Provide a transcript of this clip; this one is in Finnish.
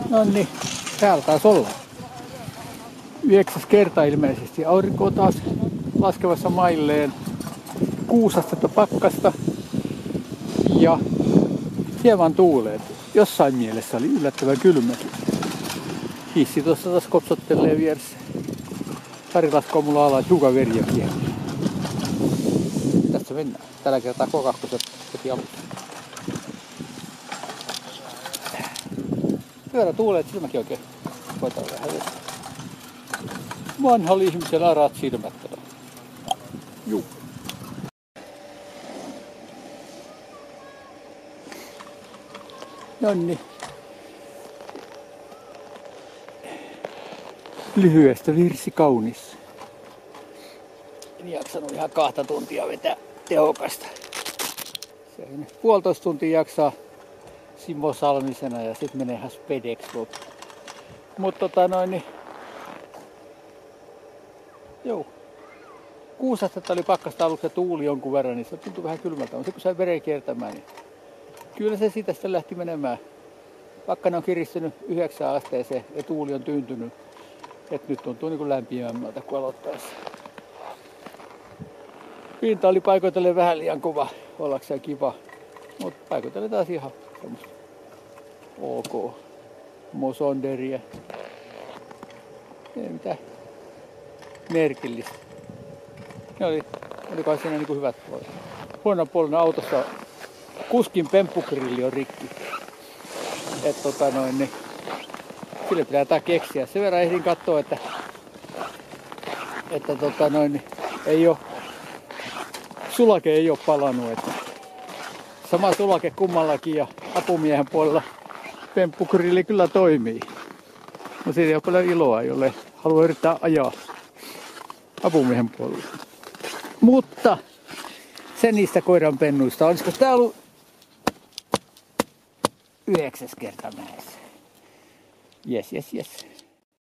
No niin, täällä taas ollaan. 9. kerta ilmeisesti. Aurinko on taas laskevassa mailleen. 6 astetta pakkasta ja hieman tuulee. Jossain mielessä oli yllättävän kylmäkin. Hissi tuossa taas kopsottelee vieressä. Sari laskoo mulla alas hiukan veriä kiehuu. Tässä mennään. Tällä kertaa K2 heti alussa. Pyörä tuulee, että silmäkin oikein koetaan vähän vettä. Vanhalla ihmisellä arat silmät. Juu. Nonni. Lyhyestä virsi kaunis. En jaksanut ihan 2 tuntia vetää tehokasta. Se 1,5 tuntia jaksaa Simo Salmisena ja sit menee ihan spedeksi loppu. Mutta joo. 6 astetta oli pakkasta aluksi ja tuuli jonkun verran, niin se tuntui vähän kylmältä. Mutta kun sai veren kiertämään, niin kyllä se siitä sitten lähti menemään. Pakkanen on kiristynyt 9 asteeseen ja tuuli on tyyntynyt. Et nyt tuntuu niin kuin lämpimämmältä kuin aloittaessa. Pinta oli paikoitellen vähän liian kova ollakseen kiva. Mutta paikoitellen taas ihan semmoista ok. Mosonderia. Ei mitään merkillistä. Ne olikohan siinä niin kuin hyvät puolet. Huono puolena autossa kuskin pemppugrilli on rikki. Niin sille pitää jotain keksiä. Sen verran ehdin katsoa, että ei oo, sulake ei oo palannut. Että sama sulake kummallakin ja apumiehen puolella pemppugrilli kyllä toimii. No siitä ei ole paljon iloa, jolle haluaa yrittää ajaa apumiehen puolella. Mutta se niistä koiranpennuista. Olisiko tää ollut 9. kerta näissä? Jes.